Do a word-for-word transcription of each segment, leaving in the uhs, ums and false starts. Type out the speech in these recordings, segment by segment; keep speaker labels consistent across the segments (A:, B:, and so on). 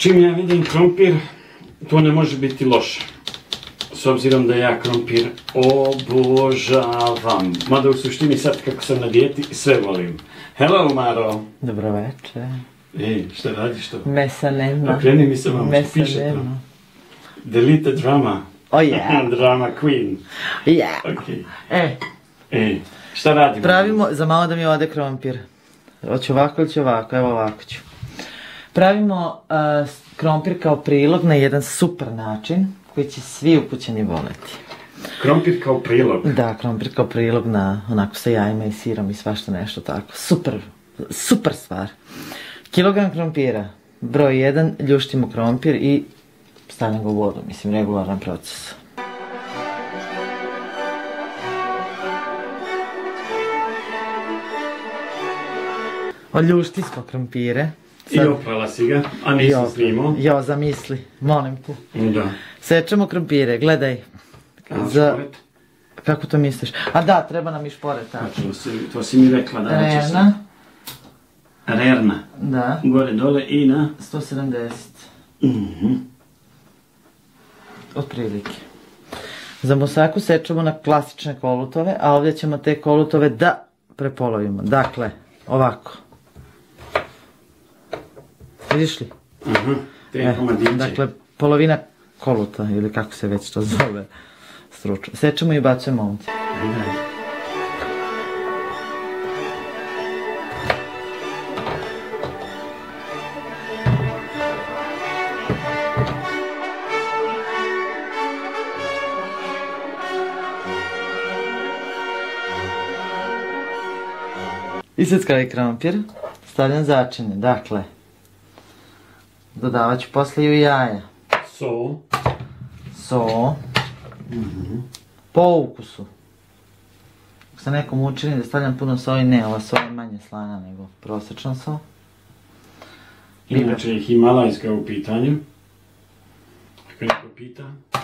A: Čim ja vidim krompir, to ne može biti loše. S obzirom da ja krompir obožavam. Mada u suštini sad kako sam na dijeti, sve volim. Hello, Maro.
B: Dobro večer.
A: Ej, šta radiš to?
B: Mesa nema.
A: Okreni mi se vam, što piše
B: nema.
A: to? Delete drama.
B: Oh yeah.
A: Drama queen.
B: Yeah.
A: Ok.
B: E,
A: Ej, šta radimo?
B: pravimo, za malo da mi ode krompir. Hoću ovako ili ću ovako? Evo ovako ću. Pravimo uh, krompir kao prilog na jedan super način koji će svi upućeni voleti.
A: Krompir kao prilog?
B: Da, krompir kao prilog na onako sa jajima i sirom i svašta nešto tako. Super, super stvar. Kilogram krompira, broj jedan, ljuštimo krompir i stavljam ga u vodu, mislim regularan proces. Oljušti smo krompire.
A: I oprala si ga, a nisi snimao.
B: Jo, zamisli, molim te.
A: Da.
B: Sečemo krompire, gledaj.
A: A,
B: Za...
A: šporet?
B: Kako to misliš? A da, treba nam i šporet, tako.
A: Tačno, to si mi rekla da će se...
B: Rerna.
A: Rerna.
B: Da.
A: Gore, dole i na...
B: sto sedamdeset.
A: Mhm.
B: Otprilike. Za musaku sečemo na klasične kolutove, a ovdje ćemo te kolutove da prepolovimo. Dakle, ovako. Vidiš li?
A: Aha, te komadiće.
B: Dakle, polovina koluta, ili kako se već to zove stručno. Sečemo i bacujemo ovdje.
A: Ajde.
B: Iseckavi krompir, stavljam začine, dakle, dodavat ću poslije i jaja.
A: So.
B: So. Po ukusu. Ako se nekom učini da stavljam puno soje, ne, ova soja je manje slana nego prosječna so.
A: Inače je himalajska u pitanju. Ako neko pita.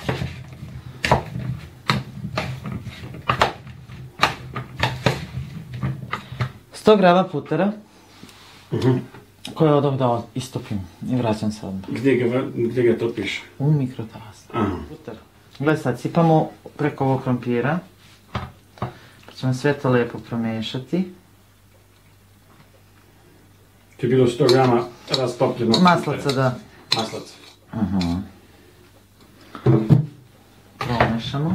B: sto grama putera,
A: Uh-huh.
B: koje od ovdje istopim i vraćam se odmah.
A: Gdje ga, gdje ga topiš?
B: U mikrotalasnu.
A: Aha.
B: Puter. Gle sad, sipamo preko ovog krompira. Pa ćemo sve to lijepo promiješati.
A: To je bilo sto grama rastopljenog
B: Maslaca,
A: putera.
B: da.
A: Maslaca.
B: Aha. Promešamo.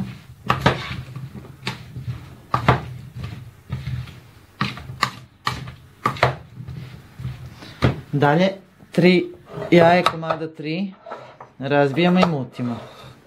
B: Dalje, tri jaje komada tri, razbijamo i mutimo.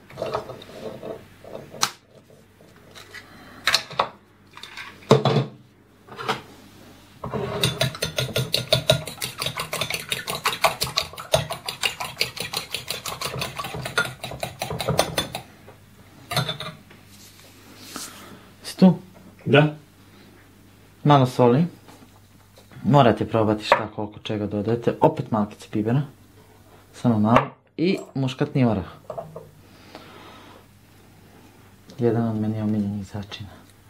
B: Si tu?
A: Da?
B: Malo soli. Morate probati šta koliko čega dodajete. Opet malkice pibera. Samo malo. I muškatni orah. Jedan od meni omiljenih začina.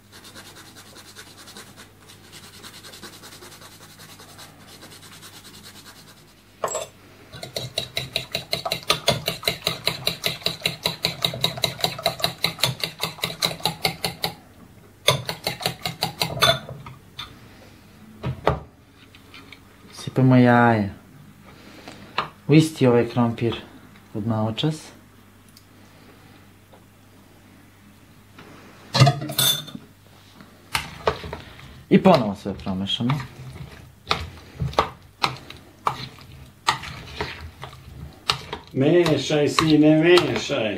B: Sipamo jaje. U isti ovaj krompir od maločas. I ponovo sve promešamo.
A: Mešaj, sine, mešaj.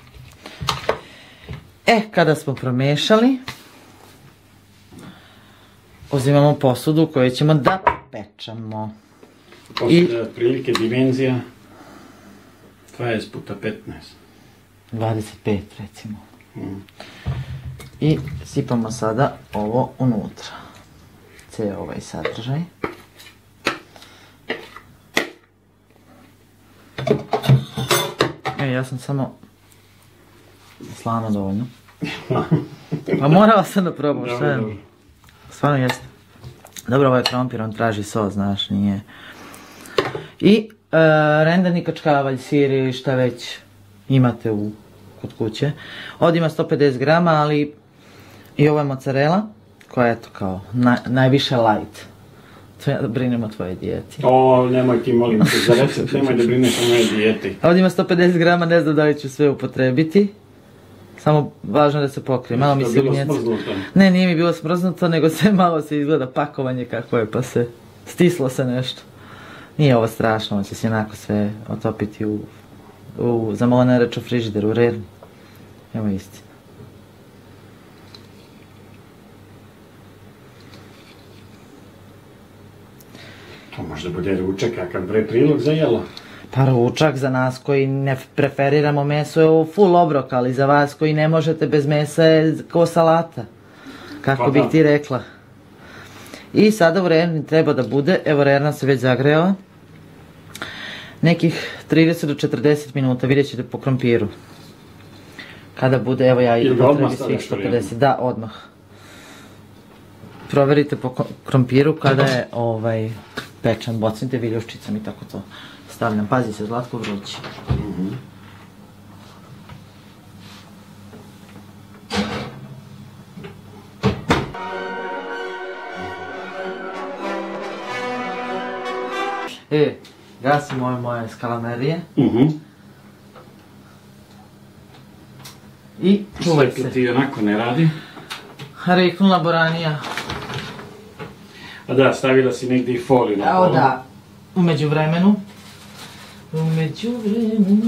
B: E, kada smo promešali, uzimamo posudu u kojoj ćemo da pečemo.
A: Posuda je otprilike dimenzija dvadeset puta petnaest.
B: dvadeset pet recimo.
A: Mm.
B: I sipamo sada ovo unutra. Cijel ovaj sadržaj. E, ja sam samo slano dovoljno. Pa morala sam da probam, šta je? Stvarno jeste. Dobro, ovaj krompir, on traži sos, znaš, nije. I rendani kačkavalj, sir ili šta već imate u, kod kuće. Ovdje ima sto pedeset grama, ali i ovo je mozzarella, koja je eto kao na, najviše light. Treba da brinem o tvojoj dijeti.
A: O, nemoj ti, molim te, za recept, nemoj da brineš o mojoj dijeti.
B: Ovdje ima sto pedeset grama, ne znam da li ću sve upotrebiti. Samo važno da se pokrije, malo mi se ugnjeca. Ne, nije mi bilo smrznuto, nego sve malo se izgleda pakovanje kako je, pa se stislo se nešto. Nije ovo strašno, on će se jednako sve otopiti u, u zamolena reč u frižideru, u rerni. Evo istina.
A: To možda bude ručak, kakav bre prilog za jelo.
B: Pa ručak za nas koji ne preferiramo meso je full obrok, ali za vas koji ne možete bez mesa je kao salata. Kako bih ti rekla. I sada u rerni treba da bude, evo rerna se već zagrela, nekih trideset do četrdeset minuta, vidjet ćete po krompiru. Kada bude, evo ja i potrebi svih sto pedeset, da, odmah. Proverite po krompiru kada je ovaj pečan, bocnite viljuščicom i tako to stavljam. Pazi se, Zlatko, vrući. E, gasim ove moje skalamerije. I čuvaj se.
A: Sve ti onako ne radi.
B: Riknula boranija.
A: A da, stavila si negdje i foliju na polu.
B: Evo da, umeđu vremenu. Umeđu vremenu.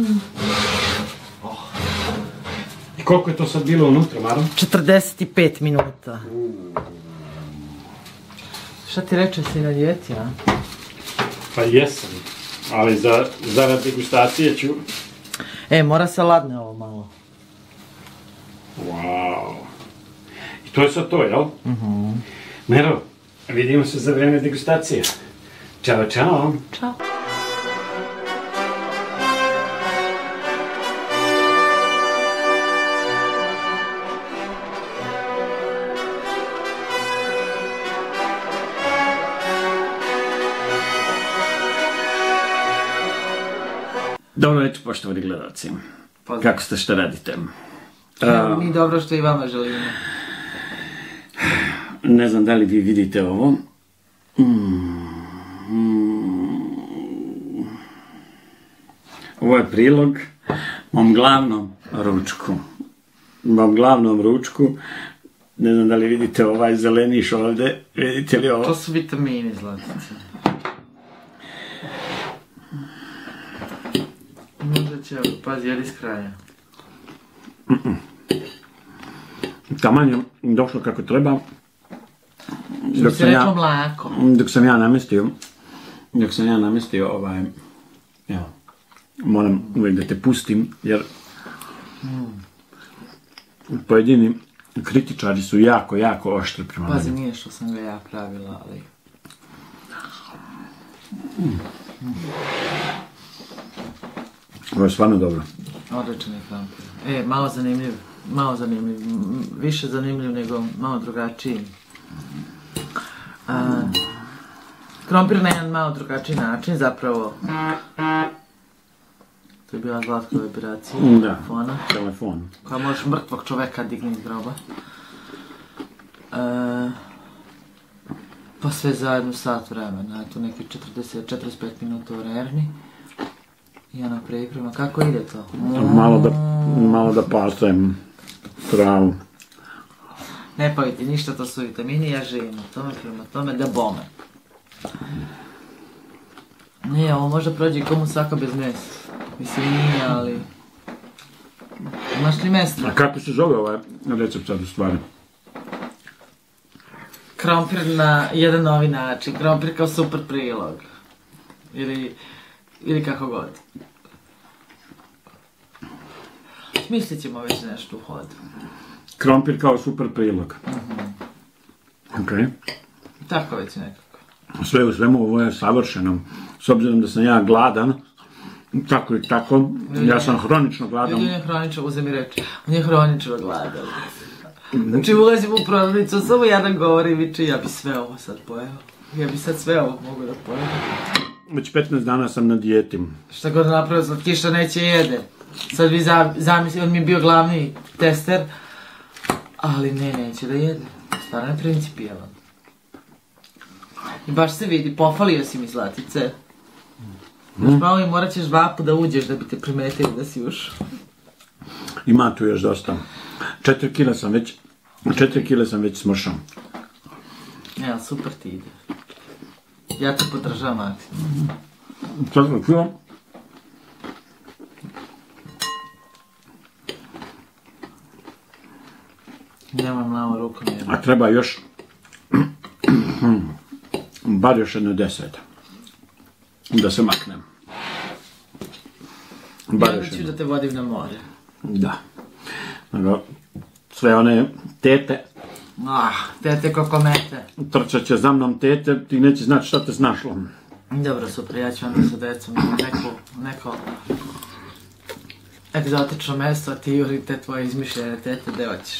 A: I koliko je to sad bilo unutra, Maro?
B: četrdeset pet minuta. Šta ti reče, si na dijeti, a?
A: Pa jesam, ali za, zarad degustacije ću...
B: E, mora se ladne ovo malo.
A: Wow. I to je sad to, jel? Mhm. Mero, vidimo se za vreme degustacije. Ćao, čao.
B: Ćao.
A: Dobro večer, poštovani gledalci. Kako ste, šta radite?
B: Evo mi dobro što i vama želimo.
A: Ne znam da li vi vidite ovo. Ovo je prilog mom glavnom ručku. Mom glavnom ručku. Ne znam da li vidite ovaj zeleniš ovdje. Vidite li ovo?
B: To su vitamini, Zlatice. Možda će, pazi, jedi s kraja.
A: Taman je došlo kako treba.
B: Što si rekao mlako.
A: Dok sam ja namestio, dok sam ja namestio ovaj, evo, moram uvijek da te pustim, jer pojedini kritičari su jako, jako oštri prema meni.
B: Pazi, nije što sam ga ja pravila, ali...
A: Ovo je stvarno dobro.
B: Odličan je krompir. E, malo zanimljiv, malo zanimljiv, više zanimljiv nego malo drugačiji. A, krompir na jedan malo drugačiji način, zapravo... To je bila Zlatkova operacija telefona.
A: Telefon.
B: Koja možeš mrtvog čoveka dignuti iz groba. E, pa sve zajedno sat vremena, tu neki četrdeset do četrdeset pet minuta u rerni. I ona priprema, kako ide to?
A: Malo da, malo da pasem travu.
B: Ne pojiti ništa, to su vitamini, ja živim u tome, prema tome da bome. Nije, ovo možda prođe komu saka bez mesa. Mislim, nije, ali... Imaš li mesa?
A: A kako se zove ovaj recept sad u stvari?
B: Krompir na jedan novi način, krompir kao super prilog. Ili... Ili kako god. Smislit ćemo već nešto u hodu.
A: Krompir kao super prilog. Okej.
B: Tako već nekako.
A: Sve u svemu ovo je savršeno. S obzirom da sam ja gladan, tako i tako, ja sam hronično gladan.
B: On je hronično, uzem mi reći, on je hronično gladan. Znači ulazim u prodavnicu, samo jedan govori i viče, ja bi sve ovo sad pojeo. Ja bi sad sve ovo mogu da pojem.
A: već petnaest dana sam na dijeti.
B: Šta god napravio slatkiša neće jede. Sad vi zamislili, on mi je bio glavni tester, ali ne, neće da jede. Stvarno je principijelan. I baš se vidi, pofalio si mi Zlatice. Još malo i morat ćeš dva puta da uđeš da bi te primetili da si ušao.
A: Ima tu još dosta. Četiri kila sam već, četiri kila sam već smršao.
B: Ja, super ti ide. Ja te podržavam, Maksim.
A: Četiri kila.
B: Nemam mlamo ruku nijedno.
A: A treba još, bar još jedno deset. Da se maknem.
B: Ja da ću da te vodim na more.
A: Da. Nego, sve one tete.
B: Ah, tete kokomete.
A: Trčat će za mnom tete, ti neće znati šta te snašlo.
B: Dobro, super, ja ću onda sa decom neko, neko egzotično mesto, a ti juri te tvoje izmišljene tete, gde hoćeš.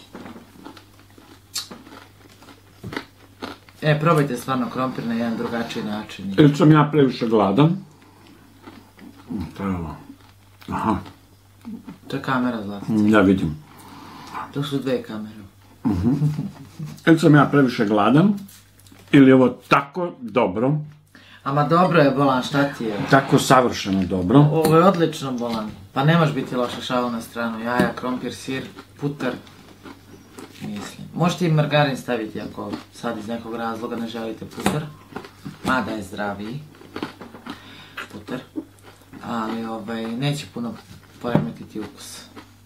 B: E, probajte stvarno krompir na jedan drugačiji način.
A: Ili sam ja previše gladan. To je ovo. Aha.
B: To je kamera, Zlatica.
A: Ja vidim.
B: To su dve kamere.
A: Ili sam ja previše gladan, ili je ovo tako dobro.
B: Ama dobro je, Bolan, šta ti je?
A: Tako savršeno dobro.
B: Ovo je odlično, Bolan. Pa nemaš biti loša šalu na stranu. Jaja, krompir, sir, putar. Mislim. Možete i margarin staviti ako sad iz nekog razloga ne želite putar. Mada je zdraviji. Putar. Ali ovaj, neće puno poremetiti ukus.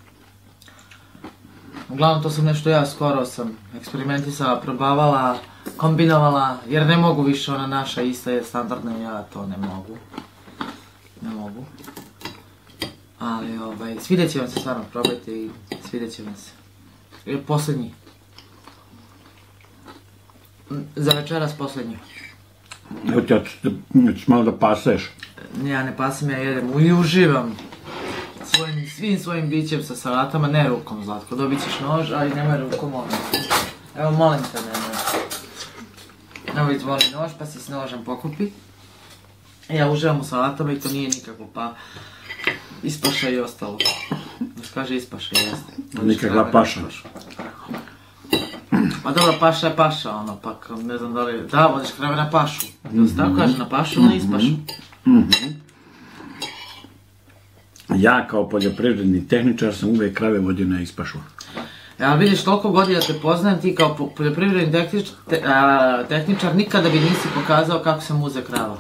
B: Uglavnom to sam nešto ja skoro sam eksperimentisala, probavala, kombinovala, jer ne mogu više, ona naša ista je standardna, ja to ne mogu. Ne mogu. Ali ovaj, svidjet će vam se stvarno, probajte i svidjet će vam se. I posljednji. Za večeras posljednji.
A: Evo ti, ja ćeš malo da paseš.
B: Ja ne pasam, ja jedem i uživam. Svojim, svim svojim bićem sa salatama, ne rukom, Zlatko, dobit ćeš nož, ali nemoj rukom ono. Evo, molim te, nemoj. Evo, izvoli nož, pa si s nožem pokupi. Ja uživam u salatama i to nije nikako, pa ispaša i ostalo. Još kaže ispaša, jeste.
A: Nikakva paša.
B: Pa dobro, paša je paša, ono, pa ne znam da li... Da, vodiš krave na pašu. Jel se tako kaže, na pašu ili ispašu?
A: Ja kao poljoprivredni tehničar sam uvijek krave vodio na ispašu.
B: Ja vidiš, toliko godina te poznajem, ti kao poljoprivredni tehničar, te, a, tehničar nikada bi nisi pokazao kako se muze krava.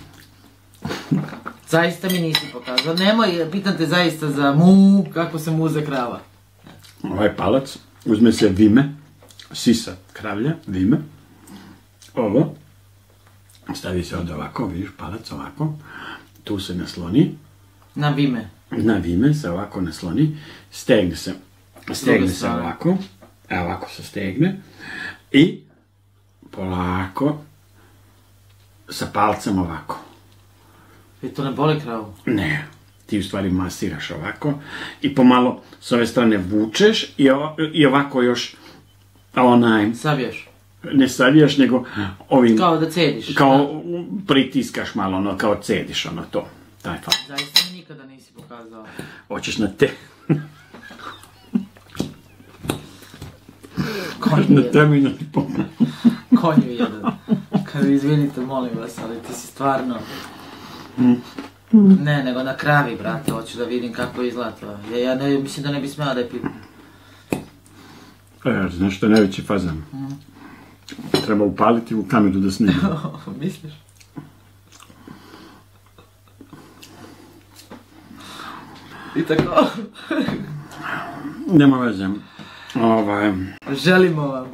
B: Zaista mi nisi pokazao. Nemoj, pitam te zaista za mu, kako se muze krava.
A: Ovaj palac, uzme se vime, sisa kravlja, vime. Ovo, stavi se ovdje ovako, vidiš palac ovako, tu se nasloni.
B: Na vime.
A: Na vime se ovako nasloni, stegne se, stegne se ovako, a ovako se stegne i polako sa palcem ovako.
B: I to ne boli kravu?
A: Ne, ti u stvari masiraš ovako i pomalo s ove strane vučeš i, o, i ovako još onaj...
B: Savijaš?
A: Ne savijaš, nego ovim...
B: Kao da cediš.
A: Kao pritiskaš malo, ono, kao cediš, ono, to. Taj fakt.
B: Zaista mi nikada nisi pokazao.
A: Hoćeš na te...
B: Konju
A: na
B: jedan.
A: temi na ti pomoći.
B: Konju jedan. Kad izvinite, molim vas, ali ti si stvarno... Ne, nego na kravi, brate, hoću da vidim kako izgleda to. Ja, ja ne, mislim da ne bi smela da je pitam.
A: E, znaš što je najveći fazan? Treba upaliti u kameru da snima.
B: Misliš? I tako?
A: Nema veze. Ovaj...
B: Želimo vam.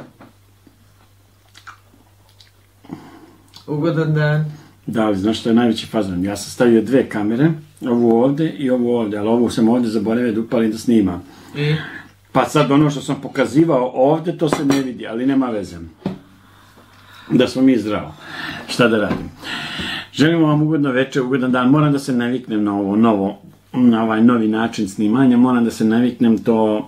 B: Ugodan dan.
A: Da, ali znaš što je najveći fazan? Ja sam stavio dve kamere, ovu ovdje i ovu ovdje, ali ovu sam ovdje zaboravio da upalim da snimam.
B: I?
A: Pa sad ono što sam pokazivao ovdje, to se ne vidi, ali nema veze. Da smo mi zdravo. Šta da radim? Želimo vam ugodno večer, ugodan dan. Moram da se naviknem na ovo novo, na ovaj novi način snimanja. Moram da se naviknem, to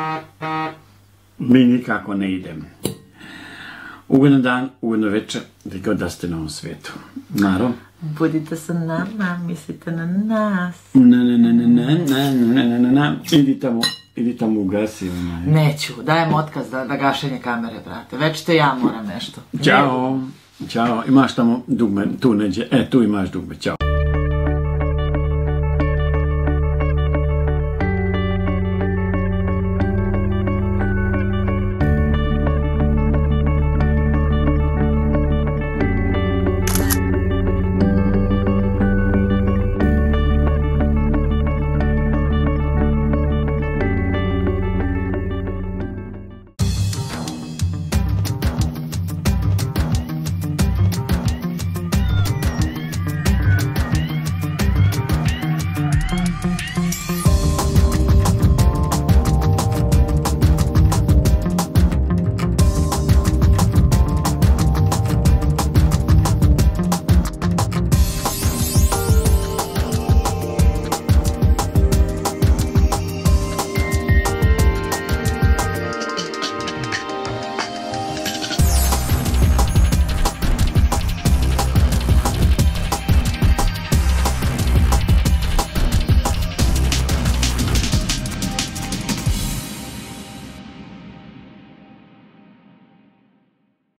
A: mi nikako ne idem. Ugodan dan, ugodno večer, gdje god da ste na ovom svijetu. Maro?
B: Budite sa nama, mislite na nas.
A: Na, na, na, na, na, na, na, na, na. Idi tamo, idi tamo ugasi.
B: Neću, dajem otkaz da, da gašenje kamere, brate. Već te ja moram nešto.
A: Ćao, ćao. Imaš tamo dugme, tu neđe, e, tu imaš dugme, ćao.